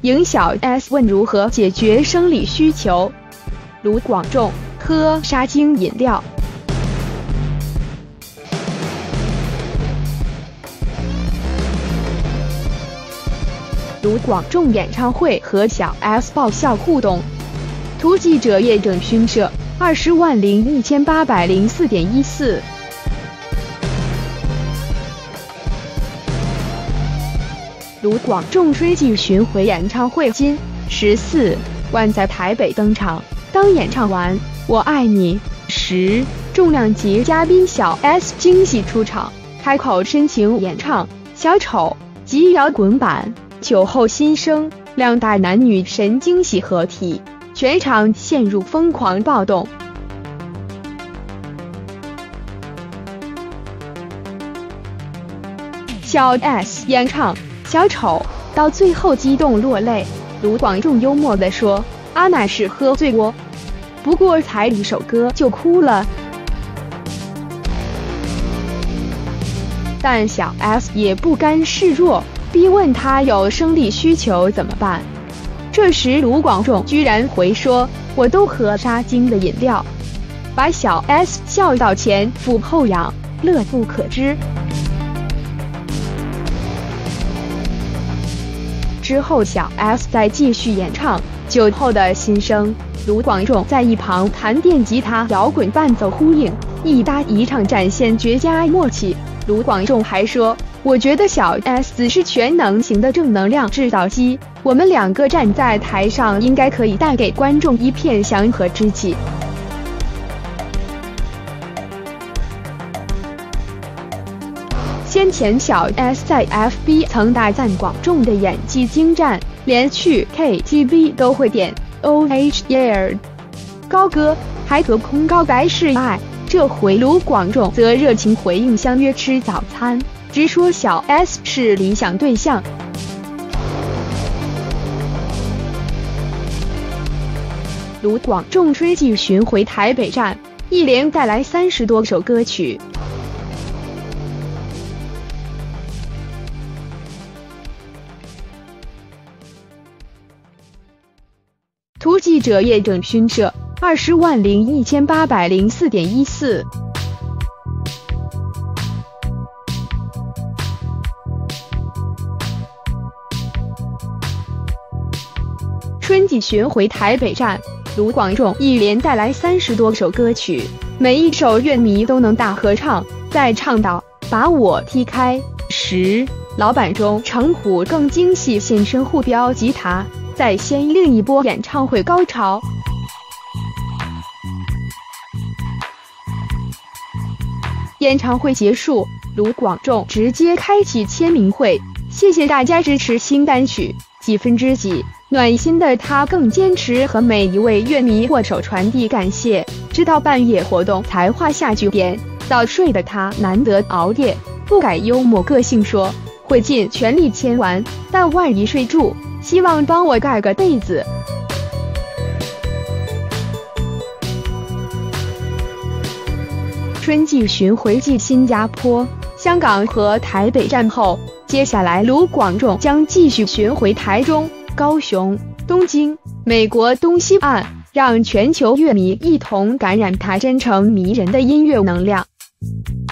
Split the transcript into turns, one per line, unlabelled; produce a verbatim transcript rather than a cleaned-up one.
影小 S 问如何解决生理需求。卢广仲喝杀精饮料。卢广仲演唱会和小 S 爆笑互动。图记者叶正勋社二十万零一千八百零四点一四。卢广仲春季巡回演唱会今十四晚在台北登场。当演唱完《我爱你》时，重量级嘉宾小 S 惊喜出场，开口深情演唱《小丑》及摇滚版《酒后心声》，两大男女神惊喜合体，全场陷入疯狂暴动。小 S 演唱《小丑》到最后激动落泪，卢广仲幽默地说：“阿乃是喝醉过，不过才一首歌就哭了。”但小 S 也不甘示弱，逼问他有生理需求怎么办。这时卢广仲居然回说：“我都喝杀精的饮料。”把小 S 笑到前俯后仰，乐不可支。之后小 S 再继续演唱《酒后的心声》，卢广仲在一旁弹电吉他摇滚伴奏呼应，一搭一唱展现绝佳默契。卢广仲还说：“我觉得小 S 是全能型的正能量制造机，我们两个站在台上应该可以带给观众一片祥和之气。”先前小 S 在 F B 曾大赞广仲的演技精湛，连去 K T V 都会点 S H E 高歌，还隔空告白示爱。这回卢广仲则热情回应，相约吃早餐，直说小 S 是理想对象。卢广仲春季巡回台北站，一连带来三十多首歌曲。图记者叶正勋社二十万零一千八百零四点一四。春季巡回台北站，卢广仲一连带来三十多首歌曲，每一首乐迷都能大合唱。在唱到“把我踢开”时，老板中程虎更精细现身护标吉他，再掀另一波演唱会高潮。演唱会结束，卢广仲直接开启签名会，谢谢大家支持新单曲，几分之几。暖心的他更坚持和每一位乐迷握手传递感谢，直到半夜活动才画下句点。早睡的他难得熬夜，不改幽默个性说：“会尽全力签完，但万一睡住，希望帮我盖个被子。”春季巡回继新加坡、香港和台北站后，接下来卢广仲将继续巡回台中、高雄、东京、美国东西岸，让全球乐迷一同感染他真诚迷人的音乐能量。